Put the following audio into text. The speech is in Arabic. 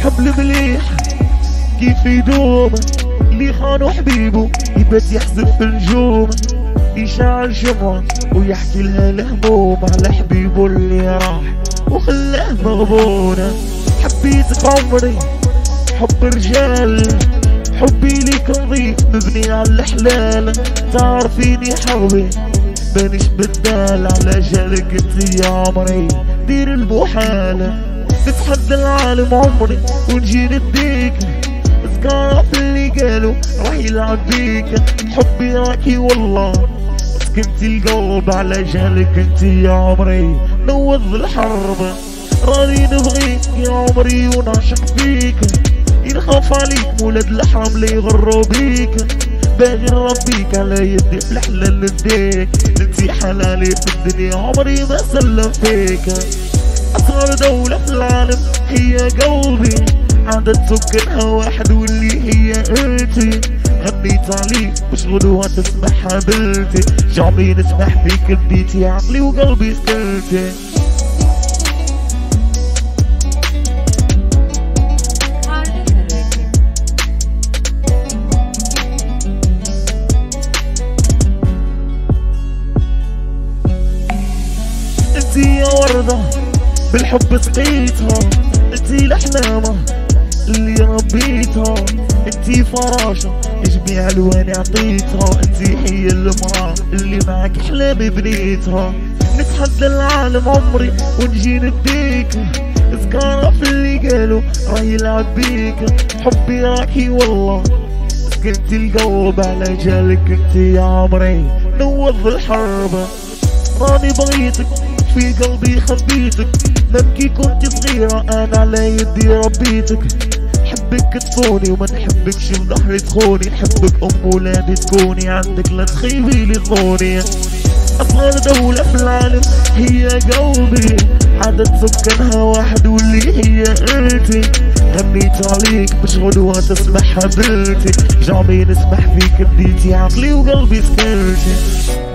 حبل مليح كيف يدوم، اللي خانوا حبيبه يبات يحزن في النجوم، يشعل شمعة ويحكي لها الهموم على حبيبه اللي راح وخلاه مغبونة. حبيتك عمري حب رجال، حبي ليك نظيف مبني على الحلال، تعرفيني حربي مانيش بدال، على جالك انت يا عمري دير المحالة. نتحدى العالم عمري ونجي نديك، اذكار في اللي قالوا راح يلعب بيك، حبي راكي والله سكنتي القلب، على جالك انت يا عمري نوض الحرب. راني نبغيك يا عمري ونعشق فيك، ينخاف عليك مولاد الحرام اللي يغروا بيك، باغي نربيك على يدي في الحلال نديك، انتي حلالي في الدنيا عمري ما سلم فيك. اصغر دولة في العالم هي قلبي، عدد سكانها واحد واللي هي انتي، غنيت عليك باش غدوة تسمعها بلتي، جعبي نسمح فيك اديتي عقلي وقلبي سكرتي. انتي يا وردة بالحب سقيتها، انتي الاحلامة اللي ربيتها، انتي فراشة جميع الوان عطيتها، انتي هي المرأة اللي معك احلامي بنيتها. نتحدى العالم عمري ونجي نديك، اذكار في اللي قالوا راه يلعب بيك، حبي راكي والله سكنتي القلب، على جالك انتي يا عمري نوض الحرب. راني بغيتك في قلبي خبيتك، ممكي كنت صغيرة انا على يدي ربيتك، نحبك تكوني وما نحبكش بظهري تخوني، نحبك ام ولادي تكوني عندك لا تخيبي لي ظنوني. اصغر دولة في العالم هي قلبي، عدد سكانها واحد واللي هي انتي، غنيت عليك باش غدوة تسمعها بلتي، جعبي نسمح فيك اديتي عقلي وقلبي سكرتي.